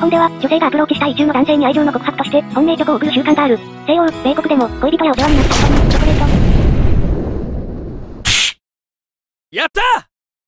本では、女性がアプローチした意中の男性に愛情の告白として、本命チョコを送る習慣がある。西欧、米国でも、恋人やお世話になった人に、チョコレート。 やったー！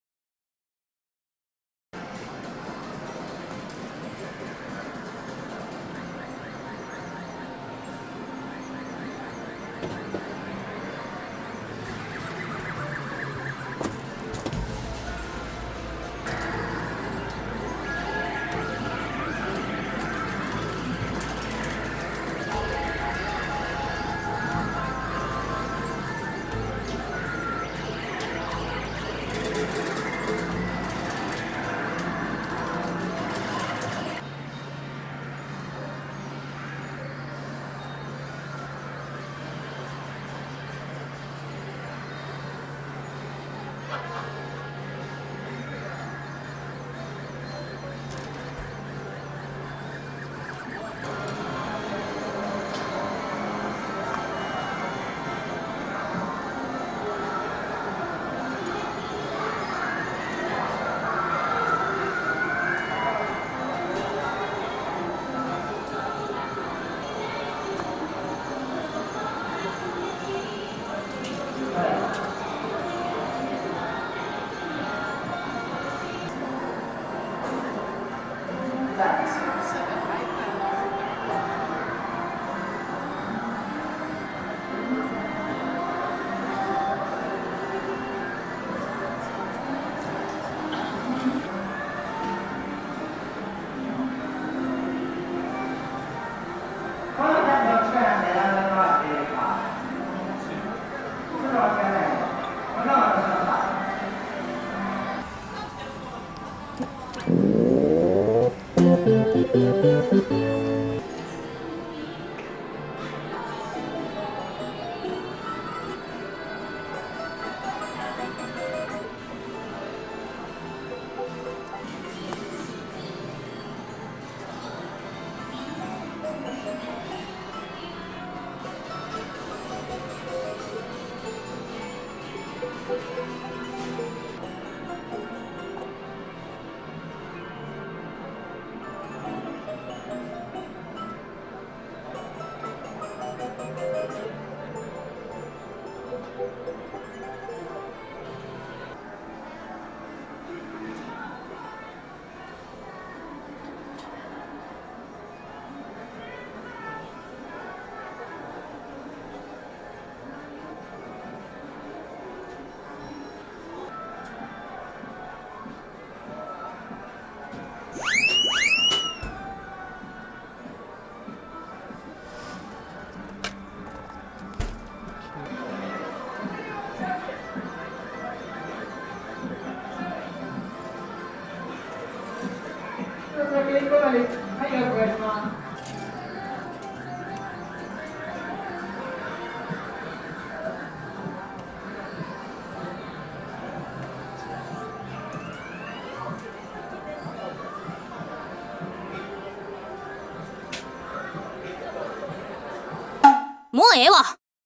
もうええわ。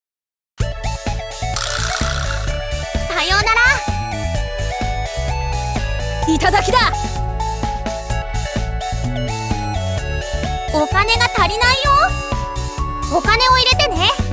さようなら。いただきだ。お金が足りないよ。お金を入れてね。